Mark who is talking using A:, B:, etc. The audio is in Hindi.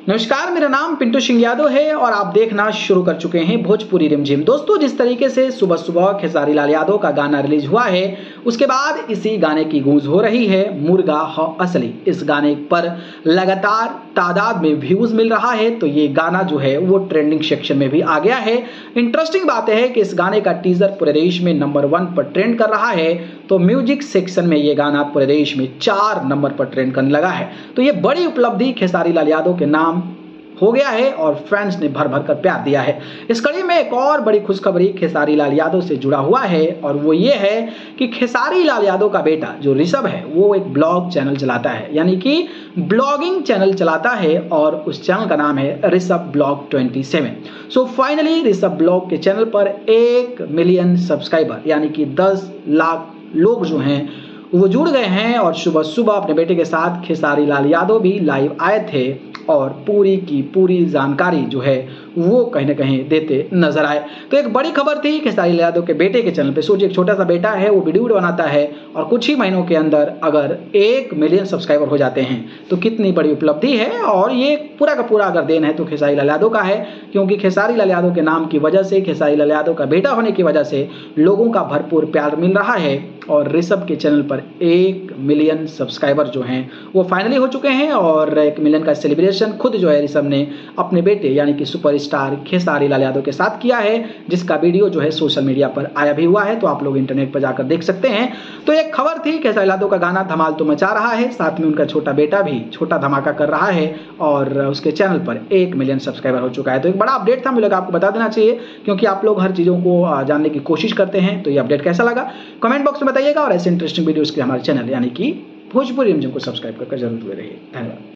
A: नमस्कार, मेरा नाम पिंटू सिंह यादव है और आप देखना शुरू कर चुके हैं भोजपुरी रिमझिम। दोस्तों, जिस तरीके से सुबह सुबह खेसारी लाल यादव का गाना रिलीज हुआ है, उसके बाद इसी गाने की गूंज हो रही है मुर्गा ह असली। इस गाने पर लगातार तादाद में व्यूज मिल रहा है, तो ये गाना जो है वो ट्रेंडिंग सेक्शन में भी आ गया है। इंटरेस्टिंग बात है कि इस गाने का टीजर पूरे देश में नंबर 1 पर ट्रेंड कर रहा है, तो म्यूजिक सेक्शन में ये गाना पूरे देश में 4 नंबर पर ट्रेंड करने लगा है। तो ये बड़ी उपलब्धि खेसारी लाल यादव के नाम हो गया है और फैंस ने भर भर कर प्यार दिया है। इस कड़ी में एक और बड़ी खुशखबरी खेसारी लाल यादव से जुड़ा हुआ है और वो ये है कि खेसारी लाल यादव का बेटा जो ऋषभ है वो एक ब्लॉग चैनल चलाता है, यानी कि ब्लॉगिंग चैनल चलाता है और उस चैनल का नाम है Rishabh blog 27। So finally Rishabh blog के चैनल पर 1 मिलियन सब्सक्राइबर यानी कि 10 लाख लोग जो हैं वो जुड़ गए हैं और सुबह सुबह अपने बेटे के साथ खेसारी लाल यादव भी लाइव आए थे और पूरी की पूरी जानकारी जो है वो कहीं ना कहीं देते नजर आए। तो एक बड़ी खबर थी खेसारी लाल यादव के बेटे के चैनल पे। सोचिए, एक छोटा सा बेटा है, वो वीडियो बनाता है और कुछ ही महीनों के अंदर अगर 1 मिलियन सब्सक्राइबर हो जाते हैं तो कितनी बड़ी उपलब्धि है। और ये पूरा का पूरा अगर देन है तो खेसारी लाल यादव का है, क्योंकि खेसारी लाल यादव के नाम की वजह से, खेसारी लाल यादव का बेटा होने की वजह से लोगों का भरपूर प्यार मिल रहा है और ऋषभ के चैनल पर 1 मिलियन सब्सक्राइबर जो हैं वो फाइनली हो चुके हैं। और 1 मिलियन का सेलिब्रेशन खुद जो है ऋषभ ने अपने बेटे यानी कि सुपरस्टार खेसारी लाल यादव के साथ किया है, जिसका वीडियो जो है सोशल मीडिया पर आया भी हुआ है, तो आप लोग इंटरनेट पर जाकर देख सकते हैं। तो एक खबर थी, खेसारी लाल यादव का गाना धमाल तो मचा रहा है, साथ में उनका छोटा बेटा भी छोटा धमाका कर रहा है और उसके चैनल पर 1 मिलियन सब्सक्राइबर हो चुका है। तो एक बड़ा अपडेट था, मुझे लगा आपको बता देना चाहिए, क्योंकि आप लोग हर चीज़ों को जानने की कोशिश करते हैं। तो ये अपडेट कैसा लगा कमेंट बॉक्स में बताइएगा और ऐसे इंटरेस्टिंग वीडियोस के हमारे चैनल यानी कि भोजपुरी रिमझिम को सब्सक्राइब करके जरूर जुड़े रहिए। धन्यवाद।